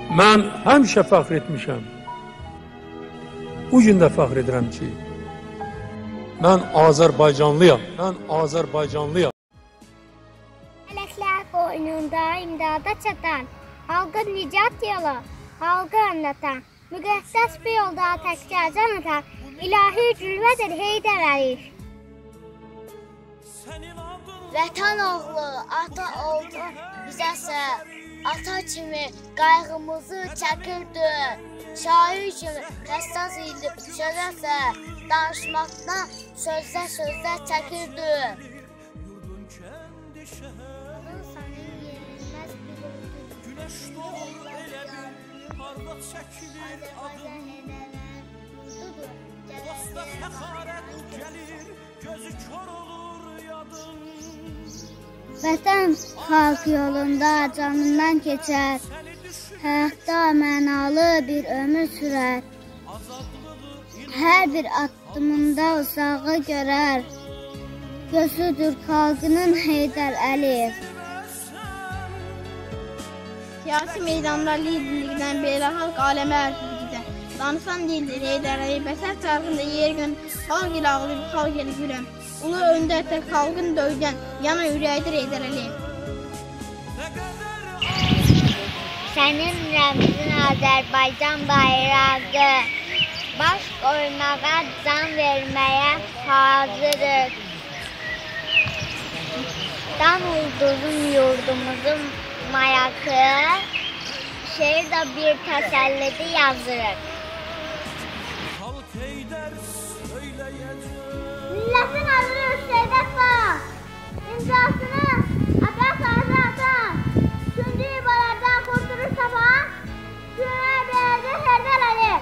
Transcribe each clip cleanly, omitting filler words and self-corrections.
Mən həmişə fəxr etmişəm. Bu gün də fəxr edirəm ki, mən Azərbaycanlıyam. Mələklər qoynunda imdada çatan, xalqa nicat yolu, xalqa anlatan, müqəddəs bir yolda təkcə can atan, ilahi cülvədir Heydər Əliyev. Vətən oğlu, ata oldu bizəsə, ata kimi qayğımızı çəkirdi. Şair kimi həssas idi sözəsə, danışmaqdan sözdə çəkirdi. Güneş doğur elədir, parlaq çəkilir adım. Dosta fəxarət gəlir, gözü kör olur yadın. Vətən xalq yolunda canından keçər, həyatda mənalı bir ömür sürər. Hər bir addımında uzağı görər, gözüdür xalqının Heydər Əliyev. Siyasi meydanda liderlikdən beynəlxalq aləmə ərsiz gider. Danışan dildir Heydər Əliyev, bəsər çarxında yer gün, xalq ilə ağlayıb, xalq ilə güləm. Ulu öndər tək xalqın döydən, yana ürəkdir Heydər Əliyev. Sənin rəmzin Azərbaycan bayrağı, baş qoymağa, can verməyə hazırıq. Dan ulduzun yurdumuzun mayakı, şeirdə bir təsəllidi yazırıq. Milletin adını Hüseydət var, imzasını Aqa Sarı atan, üçüncü ibarədən qurtulur tapan, güne verdi Heydər Əliyev.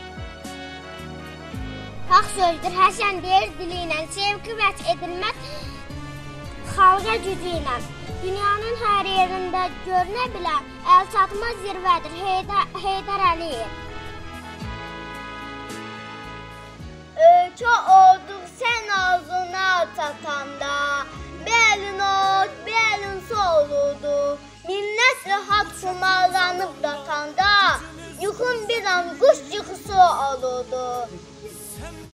Haq sözdür, həsən deyir dili ilə, sevgi vəc edilməz xalqa gücü ilə. Dünyanın hər yerində görünə bilən əlçatmaz zirvədir Heydər Əliyev. Ölkə olduq sən ağzına çatanda, belin ot, belin soludu. Millət rahat şumarlanıb datanda, yuxun bir an quş yuxusu oludu.